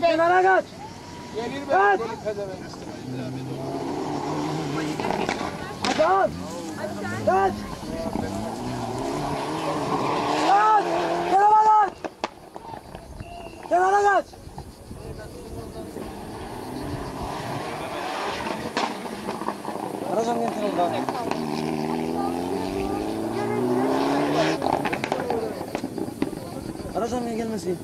Kenara kaç. Kaç. Hasan. Kaç. Kaç. Kenara kaç. Kenara kaç. Arasam getir orada. Arasam niye gelmesin?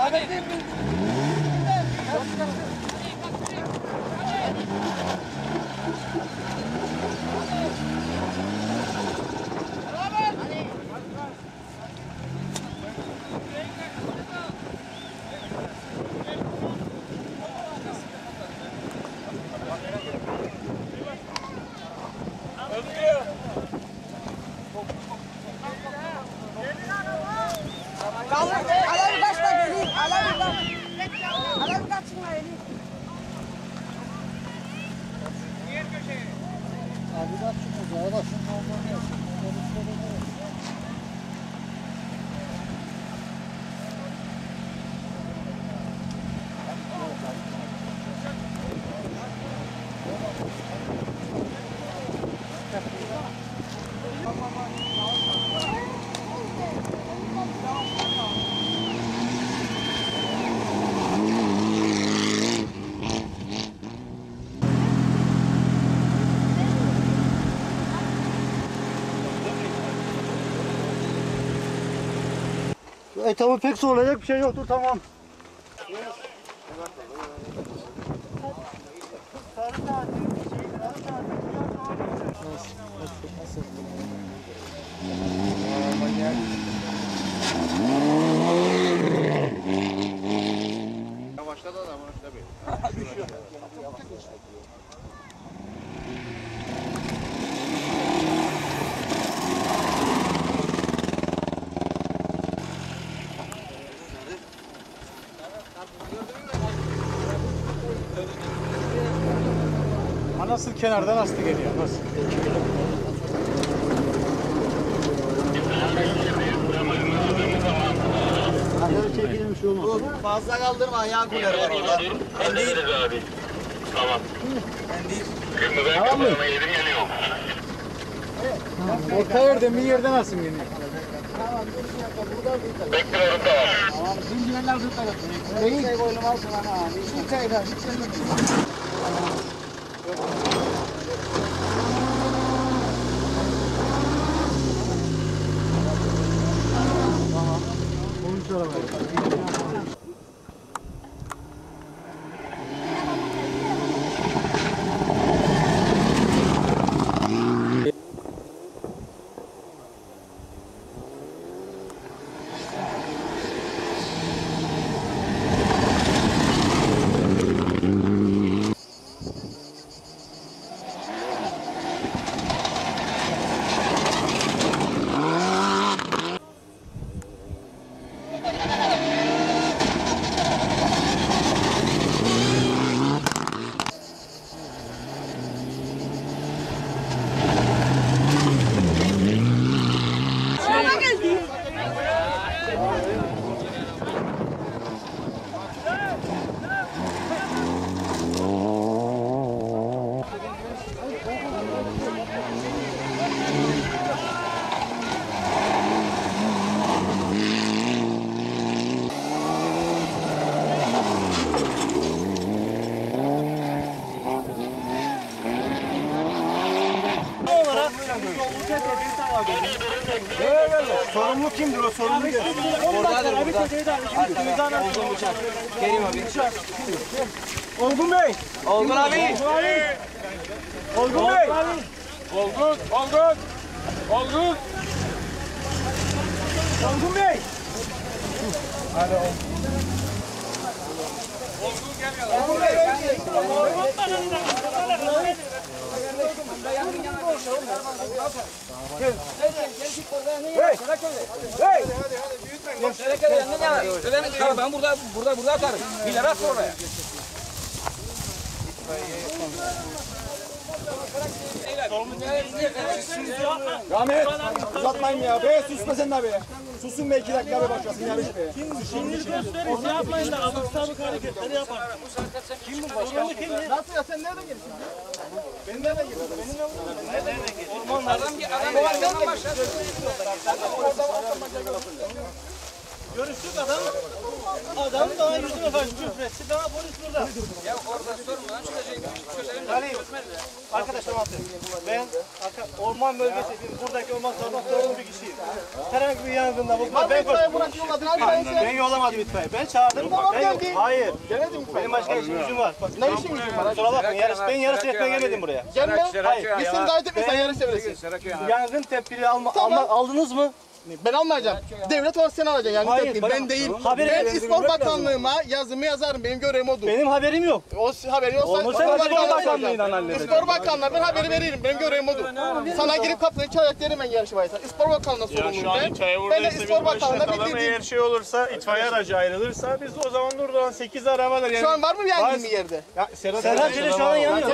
Alev kaçma gelin. Alev kaçma gelin. Etabı pek zorlayacak bir şey yoktur, tamam. Yavaşladı adam tabii. Nasıl kenardan astı geliyor, nasıl? Arkadaşlar çekilin bir şey olmaz. Fazla kaldırma, ayağın kulları var orada. Ben değil. Abi. Tamam. Ben değil. Tamam mı? Yedim yanıyor. Orta yerden bir yerden alsın geliyor. Bekliyorum tamam. Tamam, zincirler zıplar yapın. Neyi? Şey koydum alsın ana. Hiç şeyler, hiç şeyler. Tamam. 13 araba. Sorumlu kimdir o? Sorumlu kimdir? Oradadır burada. Olgun bıçak. Kerim abi. Olgun Bey. Olgun abi. Olgun Bey. Olgun. Olgun. Olgun. Olgun Bey. Ben burada atarım. İleri at oraya. Rahmet, uzatmayın ya. Be susma sen de be. Susun be 2 dakika be başlasın yarış be. Şimdi gösteririz yapmayın da abuk sabuk hareketleri yapar. Kim bu başkan? Nasıl ya sen nereden gelirsin? Ben nereden gelirsin? Nereden gelirsin? Adam var başladı. Görüştük adam. Adam bana yüzüme karşı küfür etti. Bana polis burada. Ya orada sormadan çıkacak. Ali, arkadaşlar ben orman bölgesi, buradaki orman sorumlu bir kişiyim. Herhangi bir yangında ben yollamadım itfaiye. Ben çağırdım. Hayır. Benim başka işim gücüm var. Ne işin gücün var? Kusura bakmayın. Ben yarış etmeye gelmedim buraya. Gelme. Hayır. Biz seni davet etmeyiz. Sen yarış devresin. Yangın tedbiri aldınız mı? Ben almayacağım. Devlet olarak sen alacaksın. Yani Hayır, ben değil. haberi Ben verin, İspor bilmek Bakanlığı'ma yazımı yazarım. Benim görevim odur. Benim haberim yok. O haberi yoksa Olmasa İspor Bakanlığı'yla hallederiz. İspor Bakanlığı'ndan haberi veririm. Benim görevim odur. Sana girip kapıyı çalacak derim ben yarışı varsa. İspor Bakanlığı'na sorumluyum Şu an ben. itfaiye Ben de buradaysa biz İspor Bakanlığı'na başlatalım. bildirdim. Eğer şey olursa itfaiye aracı ayrılırsa biz o zaman durduran 8 arabalar yani. Şu an var mı yangın bir yerde? Serhat Çelik şu an yanıyor.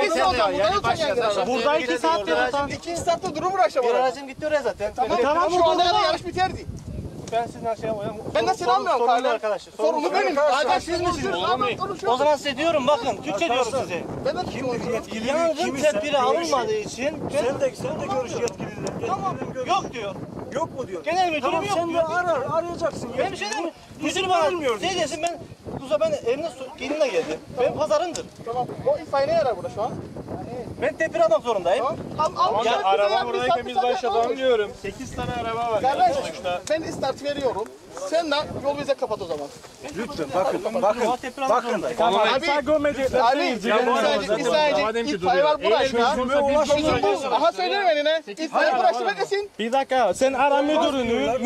Burada 2 saattir vatan. 2 saatte durum uğraşam Bir oraya. aracım gitti oraya zaten. Tamam şu anda yarış biterdi. Ben sizden şey yapayım. Ben de seni almıyorum Sorumlu hala. arkadaşlar. Sorumlu benim. Hala siz misiniz? O zaman size diyorum bakın Türkçe diyorum size. Ben de kim? Yangın tedbiri alınmadığı için Sen de görüş yetkilileri. tamam yok diyor. Yok mu diyor? Genel müdürüm Tamam yok sen de diyor. arayacaksın. Benim bir şey değil mi? Müdürüm bana ne desin ben Kuza ben evine gelinle geldim. Ben pazarımdır. Tamam. O itfaiye ne yarar burada şu an? Ben tedbir almak zorundayım. Al. Ya araba buradayken biz başlatalım diyorum. 8 tane araba var. Kardeş Sonuçta. ben istart veriyorum. Sen de yol bize kapat o zaman. Bakın tedbir almak zorundayım. Abi, Ali, bir saniye itfaiye var buraysa. Çözüm bu. Aha söylerim eline. İtfaiye burası beklesin. Bir dakika sen ara müdürünü.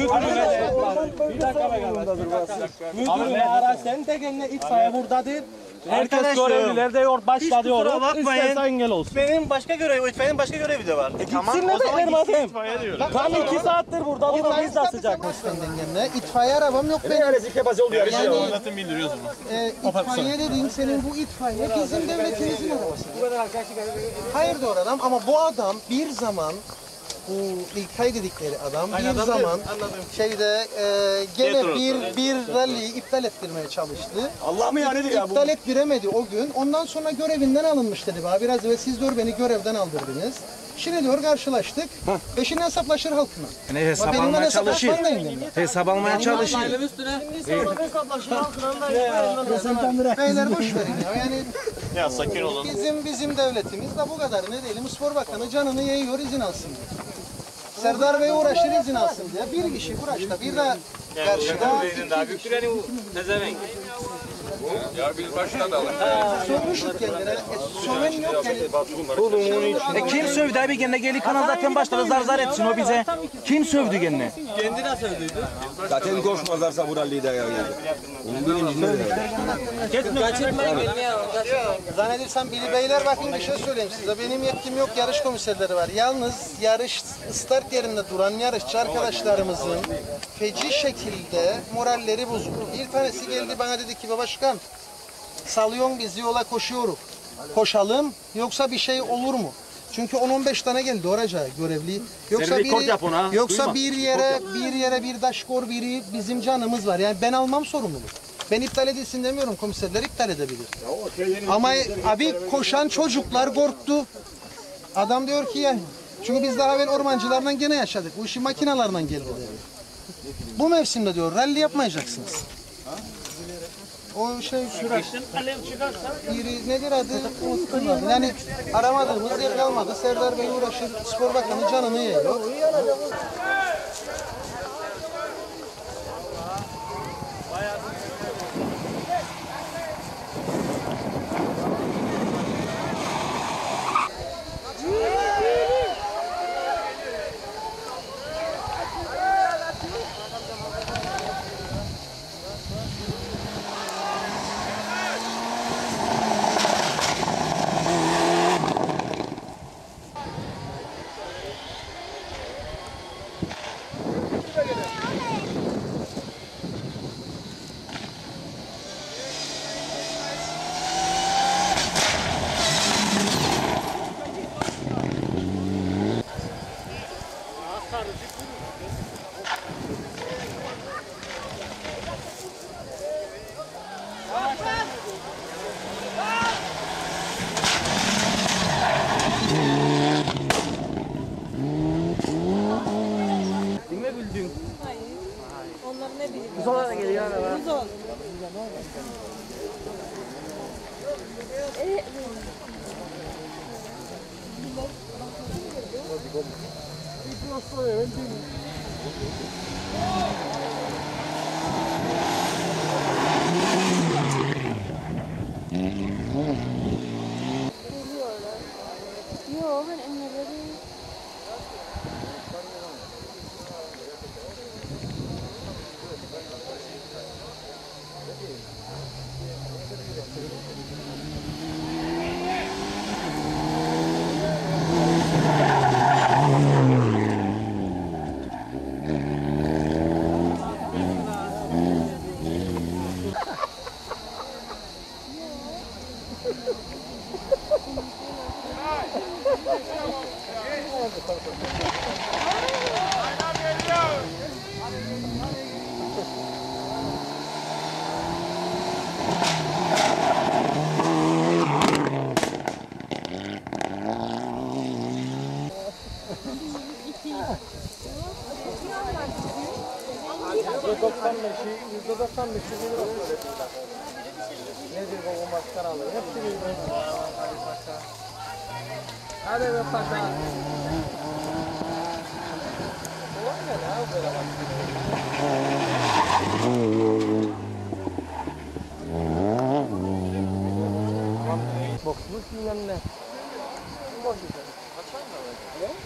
Müdürünü ara sen de gene itfaiye buradadır. Herkes görevliler de yok başladı yorum. İstersen engel olsun. Benim başka görevi, itfaiyenin başka görevi de var. Gitsin ne beklerim adam. Tam 2 saattir burada biz de sıcak. İtfaiye arabam yok benim. Enerji kebası oluyor. Yani Zaten bildiriyoruz bunu. itfaiye dediğin senin bu itfaiye bizim devletimizin arabası. Hayır doğru adam ama bu adam bir zaman bu İlkay dedikleri adam bir zaman şeyde gene bir rally'yi iptal ettirmeye çalıştı. Allah mı yani ya bu? İptal ettiremedi o gün. Ondan sonra görevinden alınmış dedi bana. Biraz evvel siz diyor beni görevden aldırdınız. Şimdi diyor karşılaştık. Peşinden hesaplaşır halkına. Ne hesap almaya çalışıyor? Hesap almaya çalışıyor. Beyler boş verin ya. Yani Ya sakin olun. bizim devletimiz de bu kadar. Ne diyelim Spor Bakanı canını yiyor izin alsın diye. Serdar Bey uğraşır izin alsın diye. Bir kişi uğraşta bir de karşıda sormuştuk kendine. Söven yok yani. Kim sövdü abi gene geli kanal zaten başladı zar etsin o bize. Kim sövdü gene? Zaten koşmazlarsa bu rally'yi de ya. Onun bilincinde Zannedersem Bili Beyler bakın bir şey söyleyeyim size. Benim yetkim yok yarış komiserleri var. Yalnız yarış start yerinde duran yarışçı arkadaşlarımızın feci şekilde moralleri bozuldu. Bir tanesi geldi bana dedi ki başkan salıyorsun bizi yola koşuyoruz. Koşalım yoksa bir şey olur mu? Çünkü 10-15 tane geldi oraca görevli. Yoksa bir yere bir taş kor biri bizim canımız var. Yani ben almam sorumluluk. Ben iptal edilsin demiyorum komiserler iptal edebilir. Ama abi koşan çocuklar korktu. Adam diyor ki yani çünkü biz daha evvel ormancılardan gene yaşadık. Bu işi makinalardan geldi diyor. Bu mevsimde diyor rally yapmayacaksınız. O şey biri nedir adı? Unuttum. Yani aramadığımız yer kalmadı. Serdar Bey uğraşır. Spor Bakanı canını yiyor. Yok ben emreleri. Nedir bu maskaralı? Hepsi birbirine. Hadi be paşa. Kolay ne ya böyle bak. Boksmuş bilmem ne. Boş işler. Kaçan mı öyle? Ne?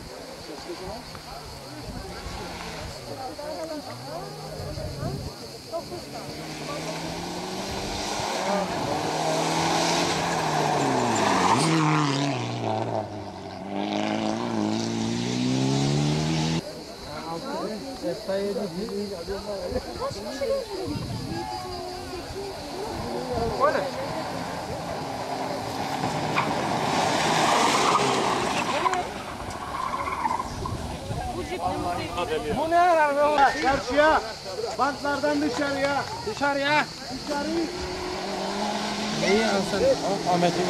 Bu ne yarar be? Karşıya. Bantlardan dışarıya. Dışarıya. Dışarı. İyi Hasan. Ahmet'im.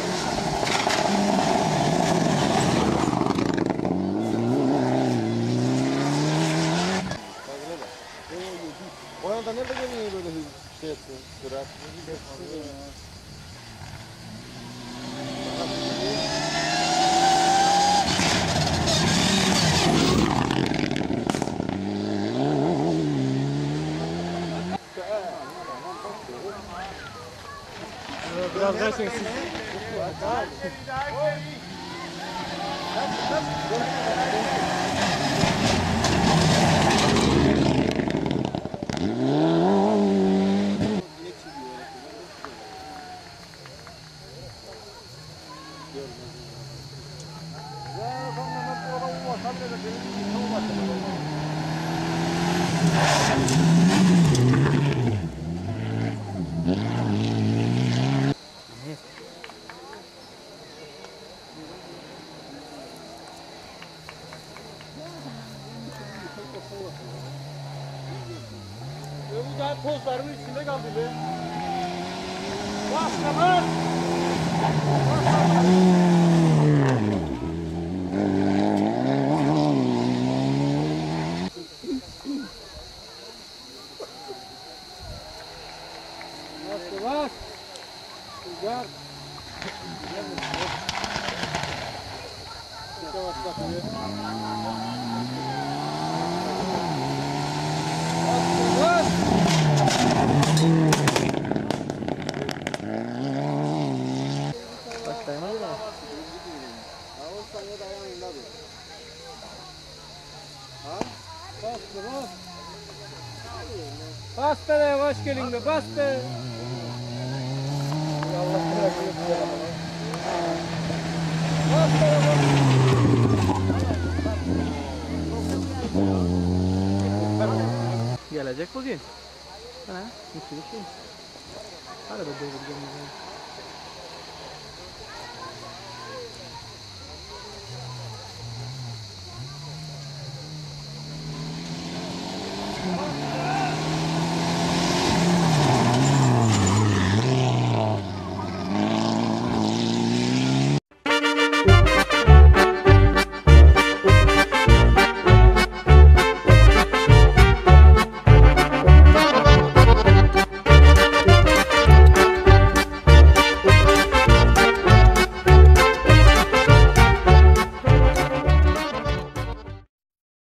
O yanda nerede geliyor böyle şey yapıyor? Kırar. Biraz derseniz siz. Bu da pozlarımın içinde kaldı be. Bas kapat. Bas. Güzel. Bas be de hoş gelin be bas be. Bas be gelecek bugün. Ha, bir şey. Hadi be